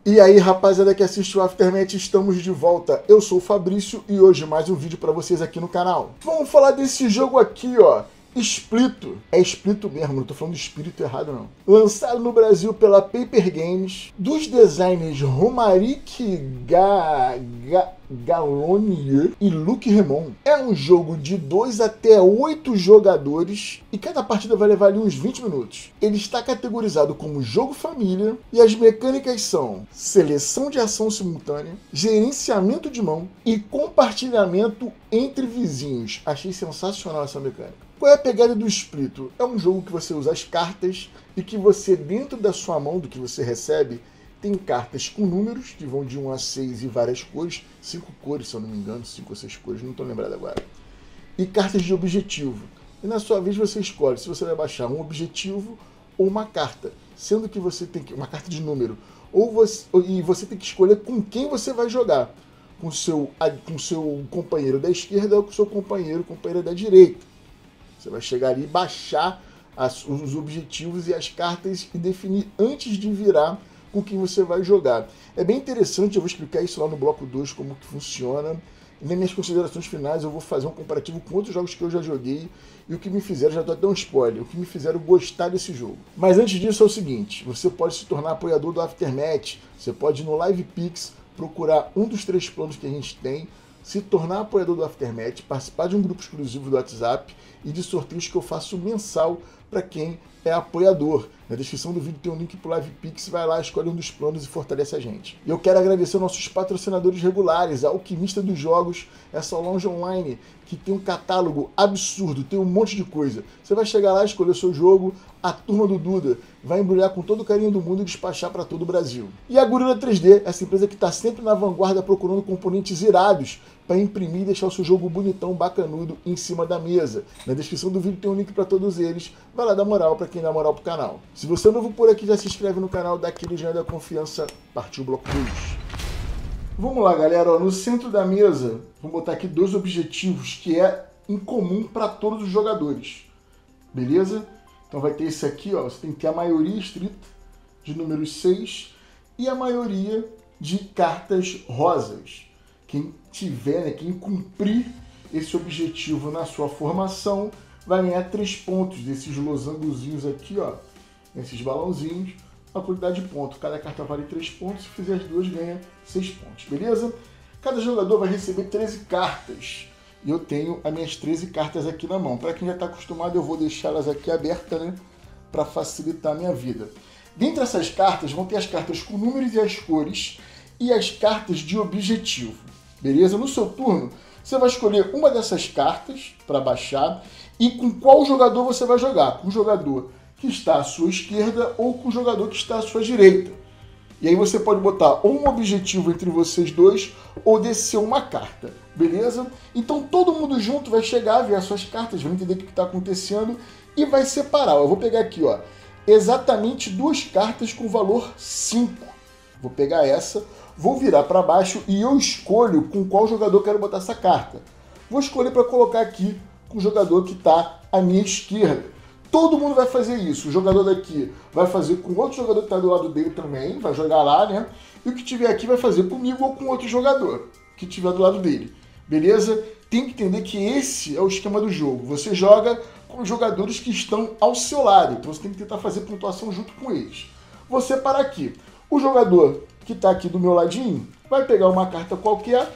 E aí, rapaziada que assiste o Aftermath, estamos de volta. Eu sou o Fabrício e hoje mais um vídeo pra vocês aqui no canal. Vamos falar desse jogo aqui, ó. Splito. É Splito mesmo, não tô falando espírito errado não. Lançado no Brasil pela Paper Games, dos designers Romaric Gallonier e Luc Remon. É um jogo de 2 até 8 jogadores e cada partida vai levar ali uns 20 minutos. Ele está categorizado como jogo família e as mecânicas são seleção de ação simultânea, gerenciamento de mão e compartilhamento entre vizinhos. Achei sensacional essa mecânica. Qual é a pegada do Splito? É um jogo que você usa as cartas e que você, dentro da sua mão, do que você recebe, tem cartas com números, que vão de 1 a 6 e várias cores, 5 cores, se eu não me engano, 5 ou 6 cores, não estou lembrado agora. E cartas de objetivo. E na sua vez você escolhe se você vai baixar um objetivo ou uma carta, sendo que você tem que, uma carta de número, e você tem que escolher com quem você vai jogar, com seu companheiro da esquerda ou com seu companheira da direita. Você vai chegar ali e baixar os objetivos e as cartas e definir antes de virar com quem você vai jogar. É bem interessante, eu vou explicar isso lá no bloco 2, como que funciona. E nas minhas considerações finais eu vou fazer um comparativo com outros jogos que eu já joguei e o que me fizeram, já dou até um spoiler, o que me fizeram gostar desse jogo. Mas antes disso é o seguinte, você pode se tornar apoiador do Aftermath, você pode ir no LivePix, procurar um dos 3 planos que a gente tem, se tornar apoiador do Aftermath, participar de um grupo exclusivo do WhatsApp e de sorteios que eu faço mensal para quem é apoiador. Na descrição do vídeo tem um link para o LivePix, vai lá, escolhe um dos planos e fortalece a gente. E eu quero agradecer aos nossos patrocinadores regulares, a Alquimista dos Jogos, essa loja online que tem um catálogo absurdo, tem um monte de coisa. Você vai chegar lá, escolher o seu jogo, a turma do Duda vai embrulhar com todo o carinho do mundo e despachar para todo o Brasil. E a Gorilla 3D, essa empresa que está sempre na vanguarda procurando componentes irados para imprimir e deixar o seu jogo bonitão, bacanudo em cima da mesa. Na descrição do vídeo tem um link para todos eles. Vai lá dar moral para quem dá moral pro canal. Se você é novo por aqui, já se inscreve no canal, dá aquele joinha da confiança. Partiu o bloco 2. Vamos lá, galera. Ó, no centro da mesa, vamos botar aqui 2 objetivos que é incomum para todos os jogadores. Beleza? Então vai ter esse aqui, ó. Você tem que ter a maioria estrita de números 6 e a maioria de cartas rosas. Quem tiver, né, quem cumprir esse objetivo na sua formação vai ganhar 3 pontos desses losangozinhos aqui, ó, esses balãozinhos, a quantidade de pontos. Cada carta vale 3 pontos, se fizer as 2 ganha 6 pontos, beleza? Cada jogador vai receber 13 cartas e eu tenho as minhas 13 cartas aqui na mão. Para quem já está acostumado, eu vou deixá-las aqui abertas, né, para facilitar a minha vida. Dentre essas cartas vão ter as cartas com números e as cores e as cartas de objetivo. Beleza? No seu turno, você vai escolher uma dessas cartas para baixar e com qual jogador você vai jogar. Com o jogador que está à sua esquerda ou com o jogador que está à sua direita. E aí você pode botar ou um objetivo entre vocês dois ou descer uma carta. Beleza? Então todo mundo junto vai chegar, ver as suas cartas, vai entender o que está acontecendo e vai separar. Eu vou pegar aqui, ó, exatamente 2 cartas com valor 5. Vou pegar essa, vou virar para baixo e eu escolho com qual jogador eu quero botar essa carta. Vou escolher para colocar aqui com o jogador que está à minha esquerda. Todo mundo vai fazer isso. O jogador daqui vai fazer com outro jogador que está do lado dele também, vai jogar lá, né? E o que tiver aqui vai fazer comigo ou com outro jogador que tiver do lado dele. Beleza? Tem que entender que esse é o esquema do jogo. Você joga com os jogadores que estão ao seu lado. Então você tem que tentar fazer pontuação junto com eles. Vou separar aqui. O jogador que está aqui do meu ladinho vai pegar uma carta qualquer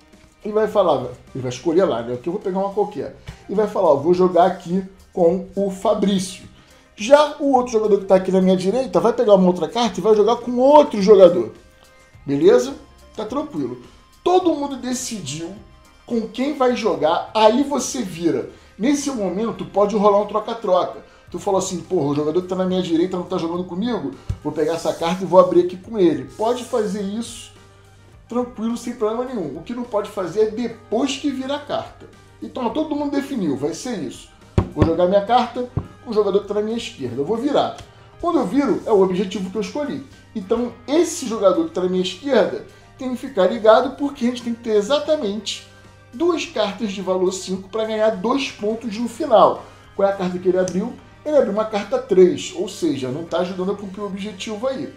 e vai falar, ele vai escolher lá, né? Aqui eu vou pegar uma qualquer. E vai falar, ó, vou jogar aqui com o Fabrício. Já o outro jogador que está aqui na minha direita vai pegar uma outra carta e vai jogar com outro jogador. Beleza? Tá tranquilo. Todo mundo decidiu com quem vai jogar, aí você vira. Nesse momento pode rolar um troca-troca. Tu falou assim, porra, o jogador que tá na minha direita não tá jogando comigo, vou pegar essa carta e vou abrir aqui com ele. Pode fazer isso tranquilo, sem problema nenhum. O que não pode fazer é depois que vira a carta. Então todo mundo definiu, vai ser isso. Vou jogar minha carta com o jogador que tá na minha esquerda, eu vou virar. Quando eu viro, é o objetivo que eu escolhi. Então esse jogador que tá na minha esquerda tem que ficar ligado porque a gente tem que ter exatamente 2 cartas de valor 5 para ganhar 2 pontos no final. Qual é a carta que ele abriu? Ele abriu uma carta 3, ou seja, não está ajudando a cumprir o objetivo aí.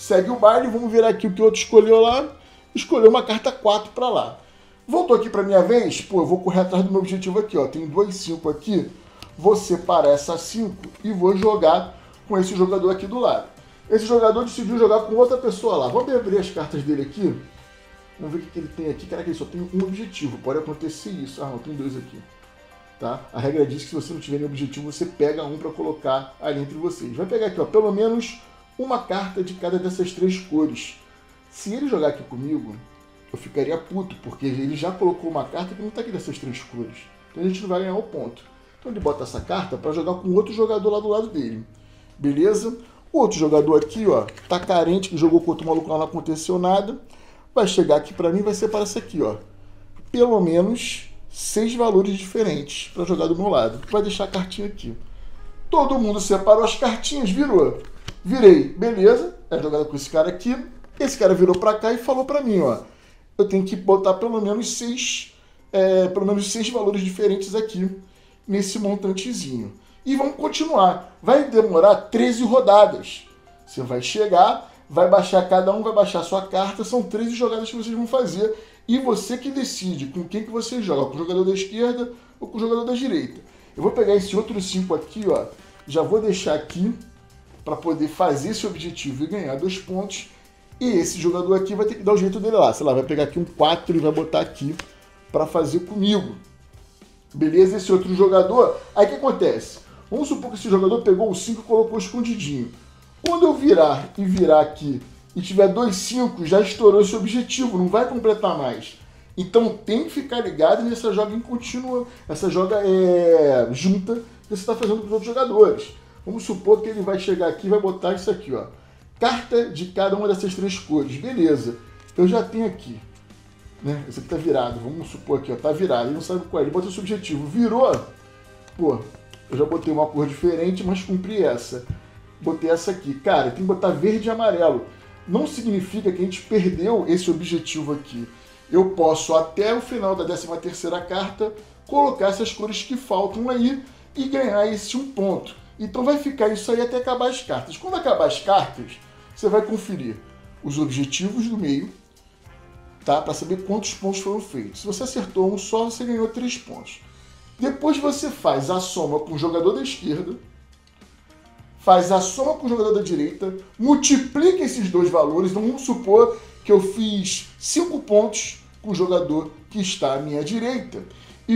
Segue o baile, vamos ver aqui o que o outro escolheu lá. Escolheu uma carta 4 para lá. Voltou aqui para minha vez, pô, eu vou correr atrás do meu objetivo aqui, ó. Tem 2 5 aqui, vou separar essa 5 e vou jogar com esse jogador aqui do lado. Esse jogador decidiu jogar com outra pessoa lá. Vamos abrir as cartas dele aqui. Vamos ver o que ele tem aqui. Caraca, ele só tem um objetivo. Pode acontecer isso. Ah, não, tem 2 aqui. Tá? A regra diz que se você não tiver nenhum objetivo, você pega um para colocar ali entre vocês. Vai pegar aqui, ó, pelo menos uma carta de cada dessas 3 cores. Se ele jogar aqui comigo, eu ficaria puto, porque ele já colocou uma carta que não está aqui dessas 3 cores. Então a gente não vai ganhar o ponto. Então ele bota essa carta para jogar com outro jogador lá do lado dele. Beleza? O outro jogador aqui, ó, tá carente, que jogou contra o maluco lá, não aconteceu nada. Vai chegar aqui para mim e vai separar isso aqui, ó. Pelo menos 6 valores diferentes para jogar do meu lado. Vai deixar a cartinha aqui. Todo mundo separou as cartinhas, virou. Virei, beleza. É jogada com esse cara aqui. Esse cara virou para cá e falou para mim, ó. Eu tenho que botar pelo menos 6 valores diferentes aqui nesse montantezinho. E vamos continuar. Vai demorar 13 rodadas. Você vai chegar, vai baixar, cada um vai baixar a sua carta. São 13 jogadas que vocês vão fazer. E você que decide com quem que você joga. Com o jogador da esquerda ou com o jogador da direita. Eu vou pegar esse outro 5 aqui, ó. Já vou deixar aqui para poder fazer esse objetivo e ganhar 2 pontos. E esse jogador aqui vai ter que dar o jeito dele lá. Sei lá, vai pegar aqui um 4 e vai botar aqui para fazer comigo. Beleza? Esse outro jogador... Aí o que acontece? Vamos supor que esse jogador pegou o 5 e colocou escondidinho. Quando eu virar e virar aqui e tiver 2 5, já estourou esse objetivo, não vai completar mais. Então tem que ficar ligado nessa joga em contínua, essa joga junta que você está fazendo com os outros jogadores. Vamos supor que ele vai chegar aqui e vai botar isso aqui, ó. Carta de cada uma dessas 3 cores. Beleza. Eu já tenho aqui, né? Esse aqui tá virado. Vamos supor aqui, ó, tá virado. Ele não sabe qual é. Ele botou esse objetivo. Virou. Pô, eu já botei uma cor diferente, mas cumpri essa. Botei essa aqui. Cara, tem que botar verde e amarelo. Não significa que a gente perdeu esse objetivo aqui. Eu posso, até o final da 13ª carta, colocar essas cores que faltam aí e ganhar esse 1 ponto. Então vai ficar isso aí até acabar as cartas. Quando acabar as cartas, você vai conferir os objetivos do meio, tá? Para saber quantos pontos foram feitos. Se você acertou um só, você ganhou 3 pontos. Depois você faz a soma com o jogador da esquerda, faz a soma com o jogador da direita, multiplica esses 2 valores. Então vamos supor que eu fiz 5 pontos com o jogador que está à minha direita e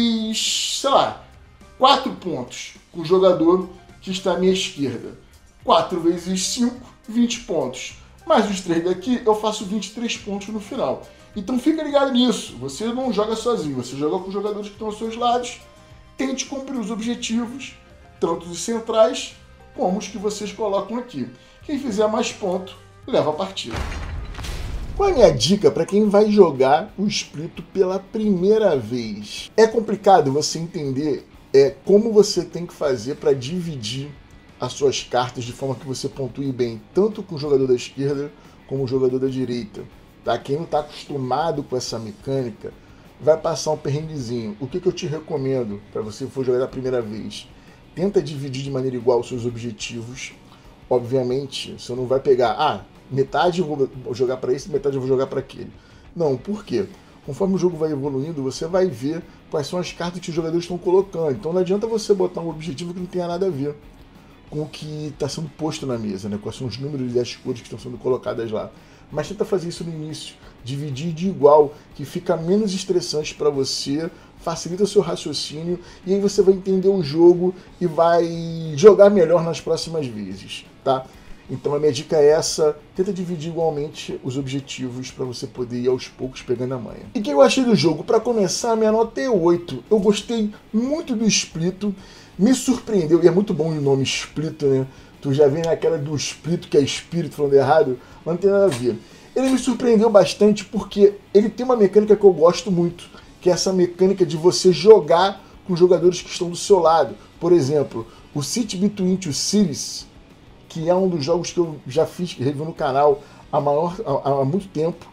fiz, sei lá, 4 pontos com o jogador que está à minha esquerda. 4 vezes 5, 20 pontos. Mais os 3 daqui, eu faço 23 pontos no final. Então fica ligado nisso. Você não joga sozinho, você joga com os jogadores que estão aos seus lados. Tente cumprir os objetivos, tanto os centrais como os que vocês colocam aqui. Quem fizer mais ponto, leva a partida. Qual é a minha dica para quem vai jogar o Splito pela primeira vez? É complicado você entender como você tem que fazer para dividir as suas cartas de forma que você pontue bem, tanto com o jogador da esquerda como o jogador da direita. Tá? Quem não está acostumado com essa mecânica vai passar um perrenguezinho. O que eu te recomendo para você for jogar a primeira vez? Tenta dividir de maneira igual os seus objetivos. Obviamente, você não vai pegar, metade eu vou jogar para esse, metade eu vou jogar para aquele. Não, por quê? Conforme o jogo vai evoluindo, você vai ver quais são as cartas que os jogadores estão colocando. Então não adianta você botar um objetivo que não tenha nada a ver com o que está sendo posto na mesa, né? Quais são os números e as cores que estão sendo colocadas lá. Mas tenta fazer isso no início, dividir de igual, que fica menos estressante para você, facilita o seu raciocínio, e aí você vai entender o jogo e vai jogar melhor nas próximas vezes, tá? Então a minha dica é essa, tenta dividir igualmente os objetivos para você poder ir aos poucos pegando a manha. E o que eu achei do jogo? Para começar, minha nota é 8. Eu gostei muito do Splito, me surpreendeu, e é muito bom o nome Splito, né? Tu já vem naquela do Splito, que é espírito, falando errado, mas não tem nada a ver. Ele me surpreendeu bastante porque ele tem uma mecânica que eu gosto muito, que é essa mecânica de você jogar com jogadores que estão do seu lado. Por exemplo, o City Between Two Cities, que é um dos jogos que eu já fiz review no canal há muito tempo,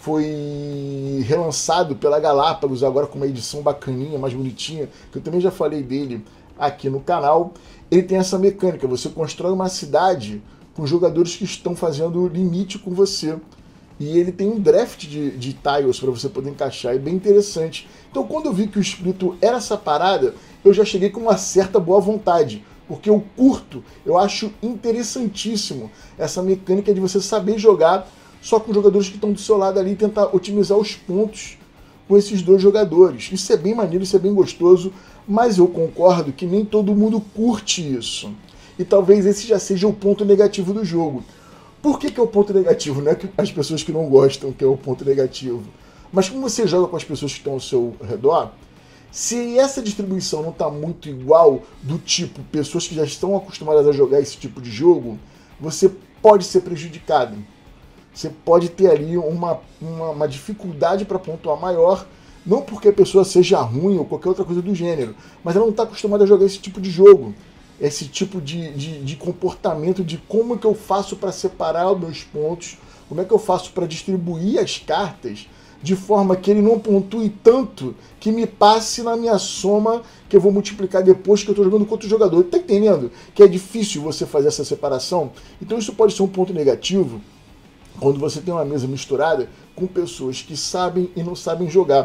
foi relançado pela Galápagos agora com uma edição bacaninha, mais bonitinha, que eu também já falei dele aqui no canal. Ele tem essa mecânica, você constrói uma cidade com jogadores que estão fazendo limite com você. E ele tem um draft de tiles para você poder encaixar, é bem interessante. Então quando eu vi que o Espírito era essa parada, eu já cheguei com uma certa boa vontade, porque eu curto, eu acho interessantíssimo essa mecânica de você saber jogar só com jogadores que estão do seu lado ali e tentar otimizar os pontos com esses dois jogadores. Isso é bem maneiro, isso é bem gostoso, mas eu concordo que nem todo mundo curte isso. E talvez esse já seja o ponto negativo do jogo. Por que é o ponto negativo? Não é que as pessoas que não gostam que é o ponto negativo. Mas como você joga com as pessoas que estão ao seu redor, se essa distribuição não está muito igual, do tipo pessoas que já estão acostumadas a jogar esse tipo de jogo, você pode ser prejudicado. Você pode ter ali uma dificuldade para pontuar maior, não porque a pessoa seja ruim ou qualquer outra coisa do gênero, mas ela não está acostumada a jogar esse tipo de jogo. Esse tipo de comportamento, de como é que eu faço para separar os meus pontos, como é que eu faço para distribuir as cartas de forma que ele não pontue tanto que me passe na minha soma que eu vou multiplicar depois que eu estou jogando com outro jogador. Tá entendendo que é difícil você fazer essa separação? Então isso pode ser um ponto negativo quando você tem uma mesa misturada com pessoas que sabem e não sabem jogar.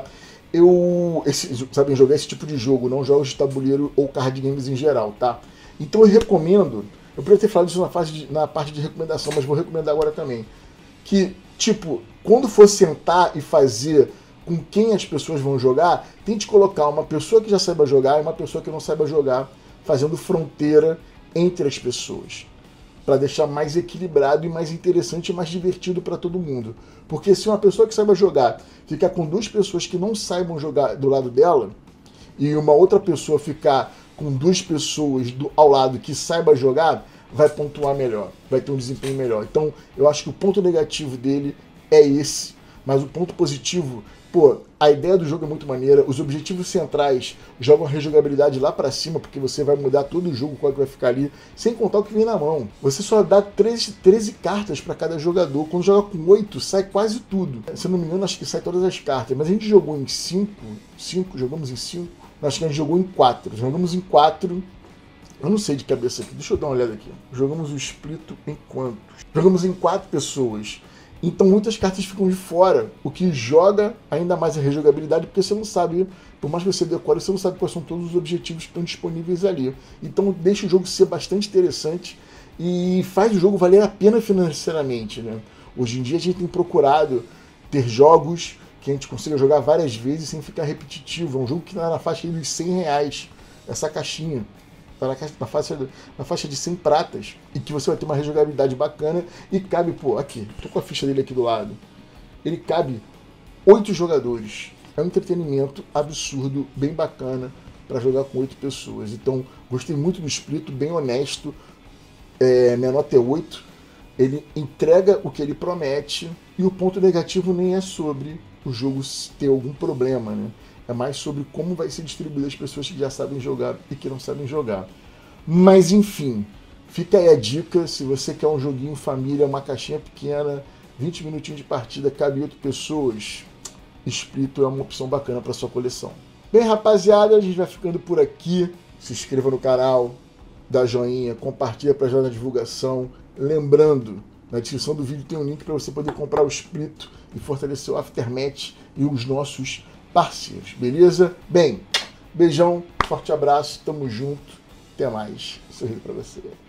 Sabem jogar esse tipo de jogo, não jogos de tabuleiro ou card games em geral, tá? Então eu recomendo, eu poderia ter falado isso na parte de recomendação, mas vou recomendar agora também, que, tipo, quando for sentar e fazer com quem as pessoas vão jogar, tente colocar uma pessoa que já saiba jogar e uma pessoa que não saiba jogar, fazendo fronteira entre as pessoas, para deixar mais equilibrado e mais interessante e mais divertido para todo mundo. Porque se uma pessoa que saiba jogar ficar com duas pessoas que não saibam jogar do lado dela, e uma outra pessoa ficar com duas pessoas ao lado que saiba jogar, vai pontuar melhor, vai ter um desempenho melhor. Então, eu acho que o ponto negativo dele é esse, mas o ponto positivo, pô, a ideia do jogo é muito maneira, os objetivos centrais jogam a rejogabilidade lá pra cima, porque você vai mudar todo o jogo, qual que vai ficar ali, sem contar o que vem na mão. Você só dá 13 cartas para cada jogador, quando joga com 8, sai quase tudo. Se eu não me engano, acho que sai todas as cartas, mas a gente jogou em 5, jogamos em 5, acho que a gente jogou em 4. Jogamos em 4. Eu não sei de cabeça aqui. Deixa eu dar uma olhada aqui. Jogamos o Espírito em quantos? Jogamos em 4 pessoas. Então muitas cartas ficam de fora. O que joga ainda mais a rejogabilidade, porque você não sabe, por mais que você decore, você não sabe quais são todos os objetivos que estão disponíveis ali. Então deixa o jogo ser bastante interessante e faz o jogo valer a pena financeiramente, né? Hoje em dia a gente tem procurado ter jogos que a gente consiga jogar várias vezes sem ficar repetitivo. É um jogo que está na faixa dos R$100, essa caixinha. Está na faixa de 100 pratas. E que você vai ter uma rejogabilidade bacana. E cabe, pô, aqui, tô com a ficha dele aqui do lado. Ele cabe 8 jogadores. É um entretenimento absurdo, bem bacana, para jogar com 8 pessoas. Então, gostei muito do Espírito, bem honesto. Minha nota é 8. Ele entrega o que ele promete. E o ponto negativo nem é sobre o jogo ter algum problema, né? É mais sobre como vai ser distribuído as pessoas que já sabem jogar e que não sabem jogar. Mas enfim, fica aí a dica, se você quer um joguinho família, uma caixinha pequena, 20 minutinhos de partida, cabe 8 pessoas, Espírito é uma opção bacana para sua coleção. Bem, rapaziada, a gente vai ficando por aqui. Se inscreva no canal, dá joinha, compartilha para ajudar na divulgação. Lembrando, na descrição do vídeo tem um link para você poder comprar o Espírito e fortalecer o Aftermath e os nossos parceiros, beleza? Bem, beijão, forte abraço, tamo junto, até mais, sorriso para você.